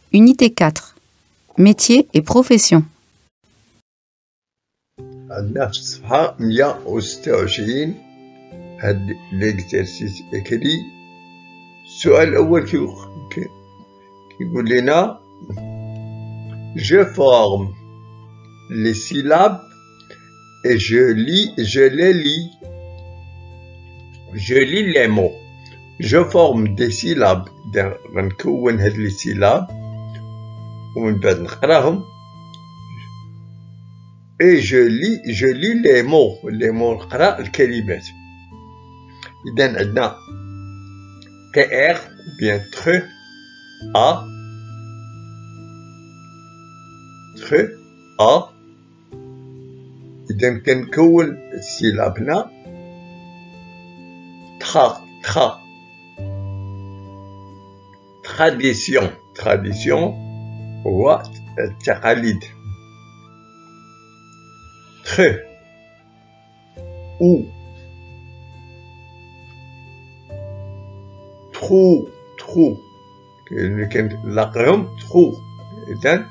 Unité 4. Métiers et professions. عندنا في الصفحة 126 هاد ليكزارسيس écrit. السؤال الأول كيقول لنا je forme les syllabes et je les lis. Je lis les mots. Je forme des syllabes. غنكون هاد لي سيلاب ومن بعد نقراهم. Et je lis les mots. Les mots نقرا الكلمات. إذا عندنا TR ou bien TRE A TRE A. إذا كنكون سيلابنا tra tradition هو التقاليد. تخ ou trou كنلاقيهم trou. إذن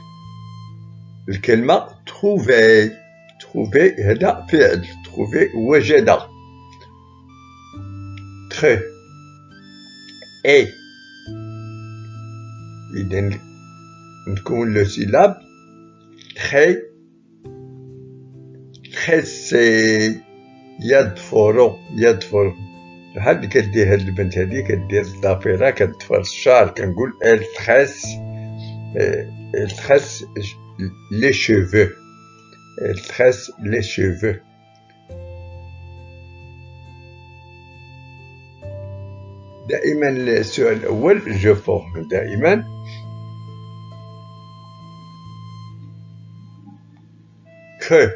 الكلمة trouver هذا فعل. trouver وجد. تخ et إذن نكون لو سيلاب très يدفر بحال اللي كدير هاد البنت هادي كدير الضفيرة كتدفر الشعر كنقول elle tresse les cheveux. Elle tresse les cheveux. دائما السؤال الأول je forme دائما creux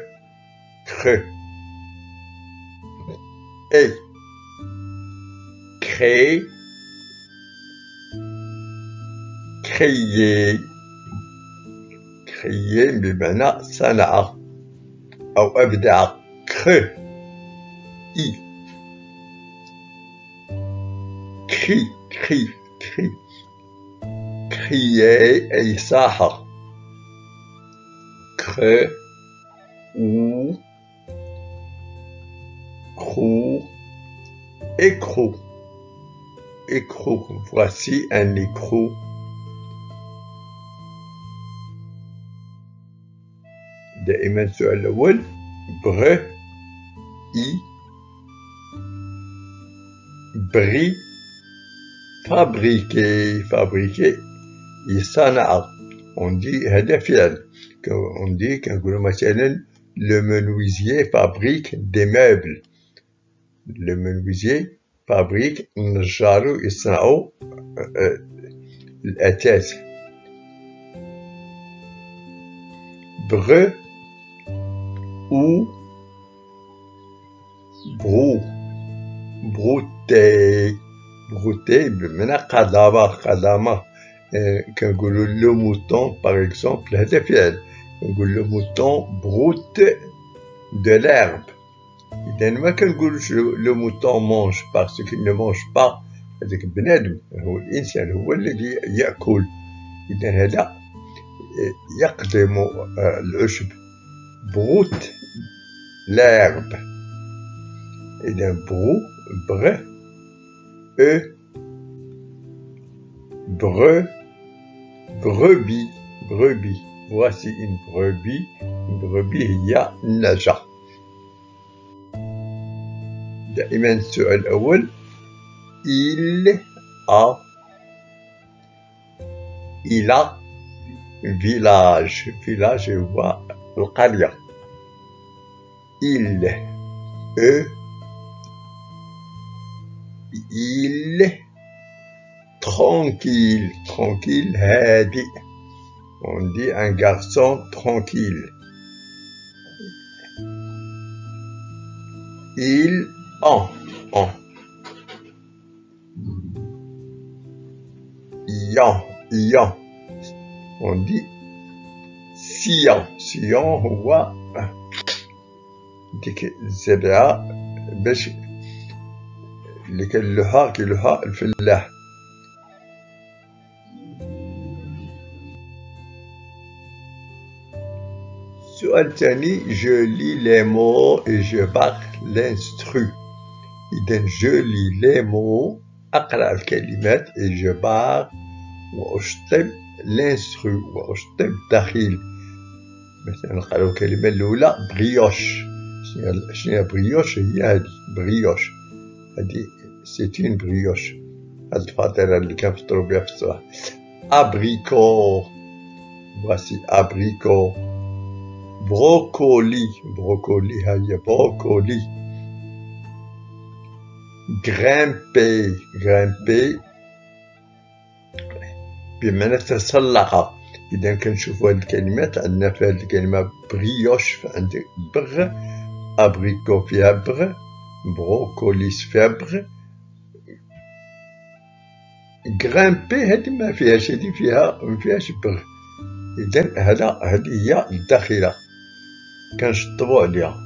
et créer بمعنى صنع أو أبدع. creux i crier أي صاح. creux ou écrou. Voici un écrou. دائما السؤال الأول bri fabriquer يصنع. on dit هذا فعل. on dit كنقولو مثلا le menuisier fabrique des meubles. le menuisier fabrique النجار يصنعوا الأثاث. bre ou brouter بمعنى قدامة. كنقولوا le mouton par exemple هذا فعل. نقول le mouton broute de l'herbe. إذا ما كنقولوش le mouton mange parce qu'il ne mange pas. هذاك بنادم هو الإنسان هو الذي يأكل. إذا هذا يقدم العشب. broute l'herbe. إذا brebis. Voici une brebis. Une brebis هي النجا. دائما السؤال الأول il a village هو القرية. il tranquille هادئ. on dit un garçon tranquille. il Ian. On dit Sian هو ديك الزرعة باش اللي كيلوها الفلاح. السؤال الثاني je lis les mots et je parle l'instru. إذا je lis les mots أقرأ الكلمات et je parle وأشطب l'instru وأشطب الدخيل. مثلا نقرأ الكلمة الأولى بريوش. شنو بريوش؟ هي هذه بريوش، هذه سيتين بريوش، هاد الفطيرة اللي كنفطرو بها في الصباح. أبريكو، voici أبريكو. بروكولي، بروكولي هي بروكولي. grimper، grimper بمعنى تسلق. إذا كنشوفو هاد الكلمات عندنا في هاد الكلمة بريوش فعندك بغ، أبريكو فيها بغ، بروكوليس فيها بغ. grimper هادي ما فيهاش، هادي فيها مفيهاش بغ. إذا هادي هي الداخلة كنشطبو عليها.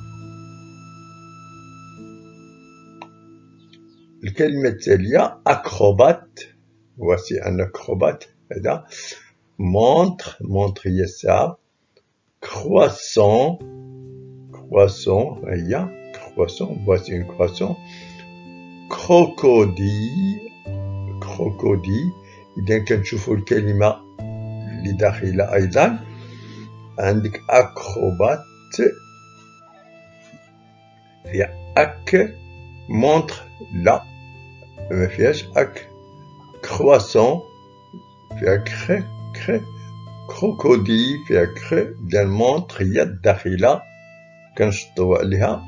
الكلمة التالية أكروبات. voici un acrobate. هذا montre، montre هي الساعة. croissant، croissant هي croissant، voici une croissant. crocodile، crocodile. إذا كنشوفو الكلمة اللي داخلة أيضا عندك أكروبات فيها أك، montre لا ما فيهاش أك. croissant فيها كخ كخ. crocodile فيها كخ. إذا montre هي الداخلة كنشطو عليها.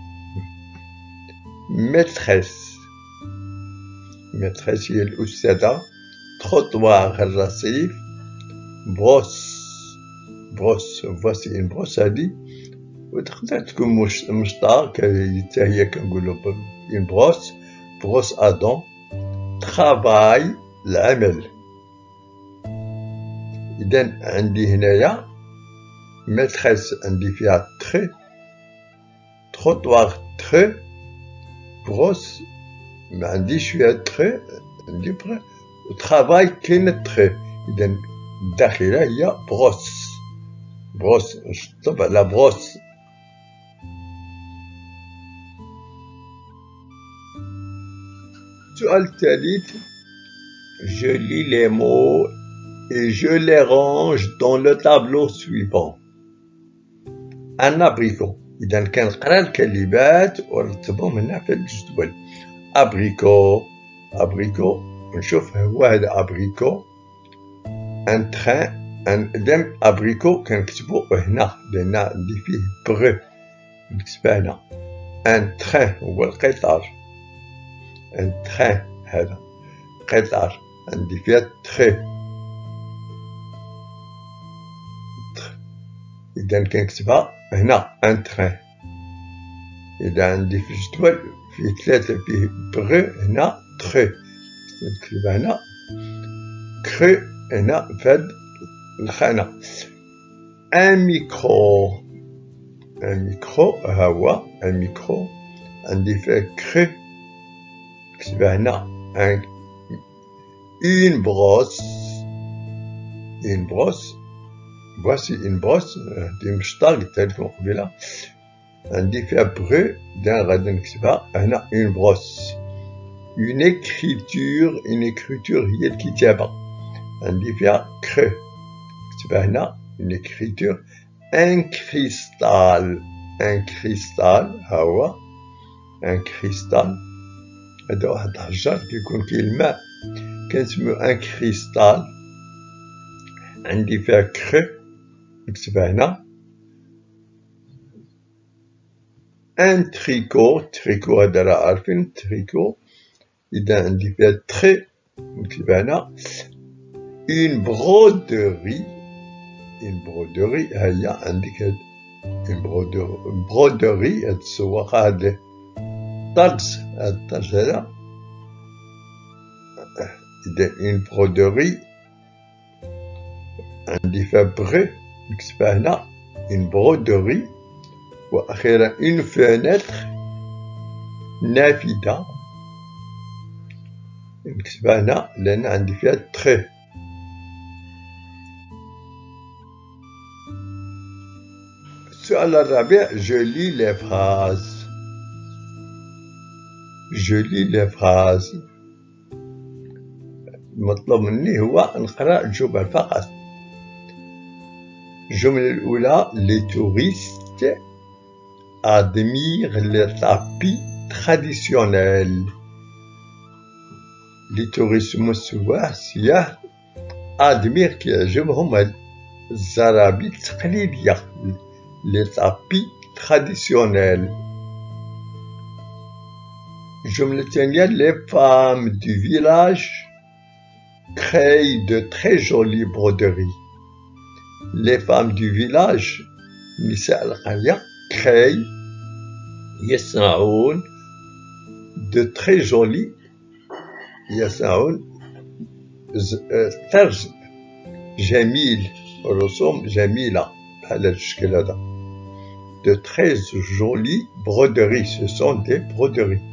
maîtresse، maîtresse هي الأستاذة. trottoir الرصيف. بروس، بروس voici une brosse هادي، وتقدر تكون مشطة حتى هي كنقولو une brosse. بروس أدون. travail العمل. إذا عندي هنايا maîtresse عندي فيها تخي، trottoir تخي، بروس ما عنديش فيها تخي، عندي بغ، وترافاي كاين تخي. إذا الداخلة هي بروس، بروس نشطب على بروس. السؤال الثالث je lis les mots et je les range dans le tableau suivant. un abricot. إذا كنقرا الكلمات ونرتبهم هنا في الجدول. أبريكو، أبريكو نشوف هو هذا أبريكو. ان تخان، إذا أبريكو كنكتبو هنا لأن عندي فيه بغ، نكتبها هنا. ان تخان هو القطار، ان تخان هذا قطار عندي فيها تخي. إذا كنكتبها هنا ان تخان. إذا عندي في الجدول فيه ثلاثة، فيه بغ هنا تخي، نكتبها هنا كخي هنا في هاد الخانة. ان ميكرو، ان ميكرو ها هو ان ميكرو عندي فيه كخي، نكتبها هنا ان. une brosse، une brosse voici une brosse دي مشطة قلتها لكم قبيلة عندي فيها بغو. إذا غادي نكتبها هنا une brosse. une écriture، une écriture هي الكتابة عندي فيها كخ، نكتبها هنا une écriture. un cristal، un cristal ها هو un cristal. هذا واحد الحجر كيكون فيه الماء كنسميو ان كريستال عندي فيها كخ، نكتبها هنا. ان تريكو، تريكو هذا راه عارفين تريكو. إذا عندي فيها تخي، نكتبها هنا. اون برودوري، اون برودوري ها هي عندك هاد اون برودوري، هاد السواقة هاد الطرز، هاد الطرز هذا. إذا اون برودوري عندي فيها بغ، نكتبها هنا اون برودوري. وأخيرا اون فونيتر نافذة، نكتبها هنا لأن عندي فيها تخي. السؤال الرابع je lis les phrases. je lis les phrases. المطلوب مني هو نقرأ الجمل فقط. الجملة الأولى les touristes admirent les tapis traditionnels. les touristes السياح admirent كيعجبهم الزرابي التقليدية les tapis traditionnels. الجملة الثانية les femmes du village créent de très jolies broderies. les femmes du village نساء القرية créent يصنعون de très jolies يصنعون طرز جميل رسوم جميلة بهذا الشكل هذا de très jolies broderies. ce sont des broderies.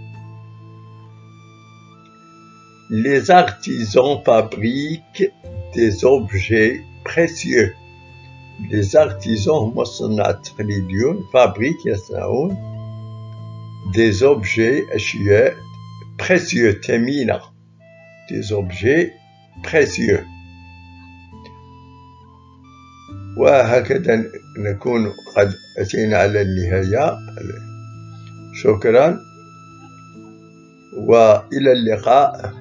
les artisans fabriquent des objets précieux. les artisans هما الصناع التقليديون fabriquent يصنعون des objets أشياء précieux ثمينة des objets précieux. وهكذا نكون قد أتينا على النهاية. شكرا وإلى اللقاء.